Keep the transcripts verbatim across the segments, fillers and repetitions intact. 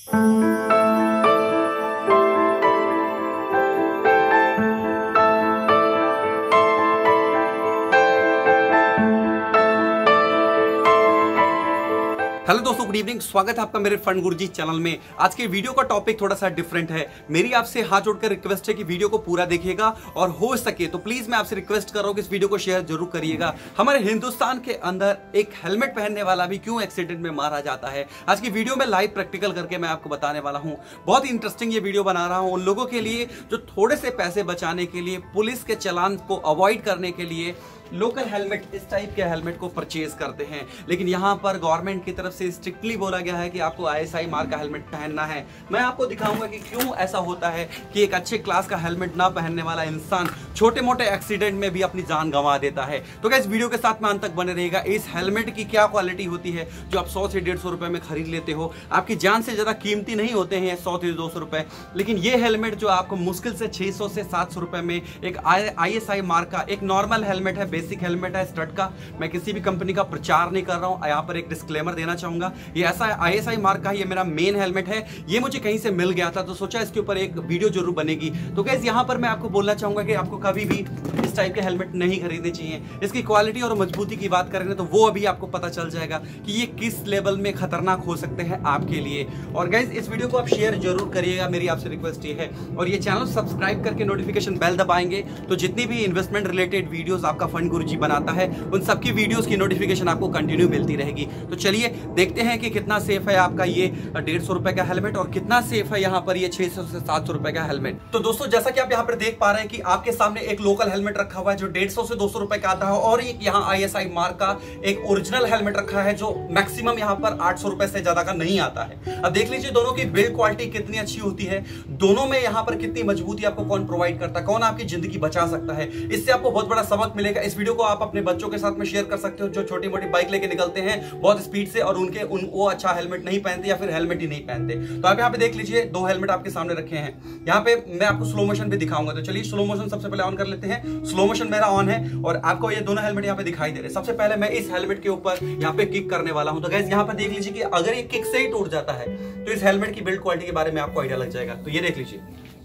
Hello दोस्तों, good evening. स्वागत है आपका मेरे फंड गुरुजी चैनल में। आज के वीडियो का टॉपिक थोड़ा सा डिफरेंट है। मेरी आपसे हाथ जोड़कर रिक्वेस्ट है कि वीडियो को पूरा देखिएगा और हो सके तो प्लीज मैं आपसे रिक्वेस्ट कर रहा हूं कि इस वीडियो को शेयर जरूर करिएगा। हमारे हिंदुस्तान के अंदर एक हेलमेट पहनने वाला भी क्यों एक्सीडेंट में मारा जाता है, आज की वीडियो में लाइव प्रैक्टिकल करके मैं आपको बताने वाला हूं। बहुत ही इंटरेस्टिंग ये वीडियो बना रहा हूं उन लोगों के लिए जो थोड़े से पैसे बचाने के लिए, पुलिस के चालान को अवॉइड करने के लिए लोकल हेलमेट, इस टाइप के हेलमेट को परचेज करते हैं। लेकिन यहाँ पर गवर्नमेंट की तरफ से स्ट्रिक्टली बोला गया है कि आपको आई एस आई मार्क का हेलमेट पहनना है। मैं आपको दिखाऊंगा कि क्यों ऐसा होता है कि एक अच्छे क्लास का हेलमेट ना पहनने वाला इंसान छोटे मोटे एक्सीडेंट में भी अपनी जान गंवा देता है। तो क्या इस वीडियो के साथ में अंत तक बने रहेगा। इस हेलमेट की क्या क्वालिटी होती है जो आप सौ से डेढ़ सौ रुपए में खरीद लेते हो। आपकी जान से ज्यादा कीमती नहीं होते हैं सौ से दो सौ रुपए, लेकिन ये हेलमेट जो आपको मुश्किल से छह सौ से सात सौ रुपए में एक आई एस आई मार्क का एक नॉर्मल हेलमेट है, बेसिक हेलमेट है का। मैं किसी भी कंपनी का प्रचार नहीं कर रहा हूं, यहां पर एक डिस्क्लेमर देना चाहूंगा। ये ऐसा आई एस आई मार्क का, ये मेरा मेन हेलमेट है। ये मुझे कहीं से मिल गया था तो सोचा इसके ऊपर एक वीडियो जरूर बनेगी। तो गाइस यहां पर मैं आपको बोलना चाहूंगा कि आपको कभी भी इस टाइप के हेलमेट नहीं खरीदने चाहिए। इसकी क्वालिटी और मजबूती की बात करें तो वो अभी आपको पता चल जाएगा कि ये किस लेवल में खतरनाक हो सकते हैं आपके लिए। और गाइस इस वीडियो को आप शेयर जरूर करिएगा, मेरी आपसे रिक्वेस्ट ये है। और ये चैनल सब्सक्राइब करके नोटिफिकेशन बेल दबाएंगे तो जितनी भी इन्वेस्टमेंट रिलेटेड वीडियोस आपका फंड गुरुजी बनाता है उन सबकी वीडियोस की नोटिफिकेशन आपको कंटिन्यू मिलती रहेगी। तो चलिए देखते हैं कि कितना सेफ है आपका ये डेढ़ सौ रुपए का हेलमेट और कितना सेफ है यहाँ पर ये छह सौ से सात सौ रुपए का हेलमेट। तो दोस्तों जैसा कि आप यहाँ पर देख पा रहे हैं कि आपके सामने एक लोकल हेलमेट रखा हुआ है जो डेढ़ सौ से दो सौ रुपए का आता है, और एक यहाँ आई एस आई मार्क का एक ओरिजिनल हेलमेट रखा है जो मैक्सिमम यहाँ पर आठ सौ रुपए से ज्यादा का नहीं आता है। अब देख लीजिए दोनों की बिल्ड क्वालिटी कितनी अच्छी होती है, दोनों में यहाँ पर कितनी मजबूती आपको कौन प्रोवाइड करता है, कौन आपकी जिंदगी बचा सकता है। इससे आपको बहुत बड़ा सबक मिलेगा। इस वीडियो को आप अपने बच्चों के साथ में शेयर कर सकते हो जो छोटी मोटी बाइक लेके निकलते हैं बहुत स्पीड से और उनके उन वो अच्छा हेलमेट नहीं पहनते या फिर हेलमेट ही नहीं पहनते। तो आप यहाँ पे देख लीजिए दो हेलमेट आपके सामने रखे हैं। यहाँ पे मैं आपको स्लो मोशन भी दिखाऊंगा। तो चलिए स्लो मोशन सबसे पहले ऑन कर लेते हैं। स्लो मोशन मेरा ऑन है और आपको ये दोनों हेलमेट यहाँ पे दिखाई दे रहे हैं। सबसे पहले मैं इस हेलमेट के ऊपर यहाँ पे किक करने वाला हूं। तो गाइस यहाँ पे देख लीजिए कि अगर ये किक से ही टूट जाता है तो इस हेलमेट की बिल्ड क्वालिटी के बारे में आपको आइडिया लग जाएगा। तो ये देख लीजिए,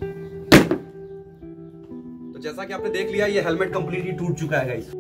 तो जैसा कि आपने देख लिया ये हेलमेट कंप्लीटली टूट चुका है गाइस।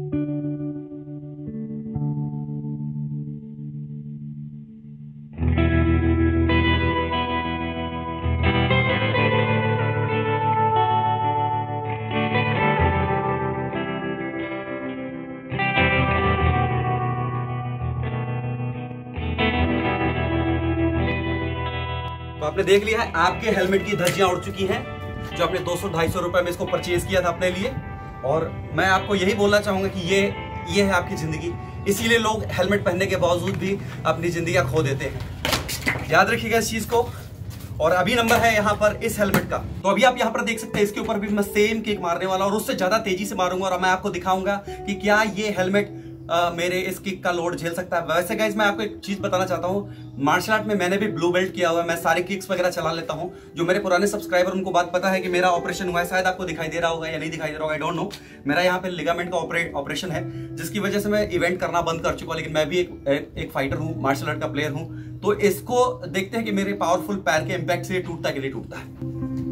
तो आपने देख लिया है आपके हेलमेट की धज्जियां उड़ चुकी हैं जो आपने दो सौ ढाई सौ रुपए में इसको परचेज किया था अपने लिए। और मैं आपको यही बोलना चाहूंगा कि ये ये है आपकी जिंदगी, इसीलिए लोग हेलमेट पहनने के बावजूद भी अपनी जिंदगी खो देते हैं। याद रखिएगा इस चीज को। और अभी नंबर है यहाँ पर इस हेलमेट का। तो अभी आप यहाँ पर देख सकते हैं इसके ऊपर भी मैं सेम किक मारने वाला और उससे ज्यादा तेजी से मारूंगा और मैं आपको दिखाऊंगा कि क्या ये हेलमेट Uh, मेरे इस किक का लोड झेल सकता है। वैसे गाइस मैं आपको एक चीज बताना चाहता हूँ, मार्शल आर्ट में मैंने भी ब्लू बेल्ट किया हुआ है, मैं सारे किक्स वगैरह चला लेता हूँ। जो मेरे पुराने सब्सक्राइबर उनको बात पता है कि मेरा ऑपरेशन हुआ है, शायद आपको दिखाई दे रहा होगा या नहीं दिखाई दे रहा होगा, आई डोंट नो। मेरा यहाँ पे लिगामेंट का ऑपरेशन है जिसकी वजह से मैं इवेंट करना बंद कर चुका हूँ, लेकिन मैं भी एक, एक, एक फाइटर हूँ, मार्शल आर्ट का प्लेयर हूँ। तो इसको देखते हैं कि मेरे पावरफुल पैर के इम्पैक्ट से टूटता है कि नहीं टूटता है।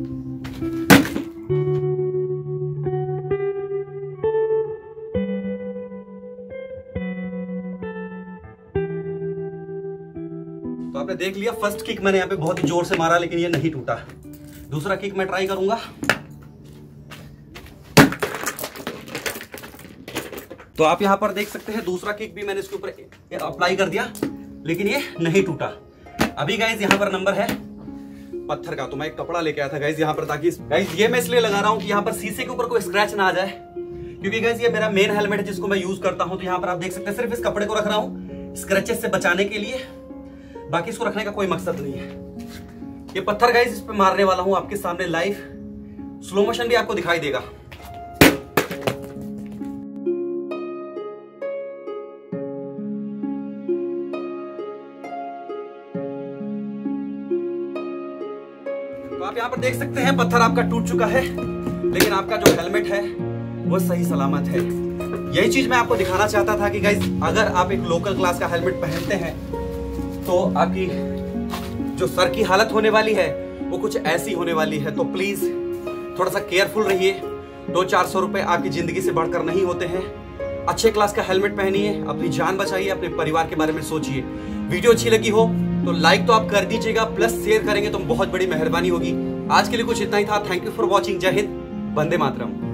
तो आपने देख लिया फर्स्ट किक मैंने यहाँ पे बहुत ही जोर से मारा लेकिन ये नहीं टूटा। दूसरा किक मैं ट्राई करूंगा। तो आप यहाँ पर देख सकते हैं दूसरा किक भी मैंने इसके ऊपर अप्लाई कर दिया लेकिन ये नहीं टूटा। अभी गाइस यहाँ पर नंबर है पत्थर का। तो मैं एक कपड़ा लेके आया था गाइस यहाँ पर, ताकि गाइस ये मैं इसलिए लगा रहा हूँ कि यहाँ पर शीशे के ऊपर कोई स्क्रैच ना आ जाए, क्योंकि गाइस ये मेरा मेन हेलमेट है जिसको मैं यूज करता हूँ। तो यहाँ पर आप देख सकते हैं सिर्फ इस कपड़े को रख रहा हूँ स्क्रैचेस से बचाने के लिए, बाकी इसको रखने का कोई मकसद नहीं है। ये पत्थर गाइस इस पे मारने वाला हूं आपके सामने लाइव। स्लो मोशन भी आपको दिखाई देगा। तो आप यहां पर देख सकते हैं पत्थर आपका टूट चुका है लेकिन आपका जो हेलमेट है वो सही सलामत है। यही चीज मैं आपको दिखाना चाहता था कि गाइस अगर आप एक लोकल क्लास का हेलमेट पहनते हैं तो आपकी जो सर की हालत होने वाली है वो कुछ ऐसी होने वाली है। तो प्लीज थोड़ा सा केयरफुल रहिए। दो चार सौ रुपए आपकी जिंदगी से बढ़कर नहीं होते हैं। अच्छे क्लास का हेलमेट पहनिए, अपनी जान बचाइए, अपने परिवार के बारे में सोचिए। वीडियो अच्छी लगी हो तो लाइक तो आप कर दीजिएगा, प्लस शेयर करेंगे तो बहुत बड़ी मेहरबानी होगी। आज के लिए कुछ इतना ही था। Thank you for watching. जय हिंद, वंदे मातरम।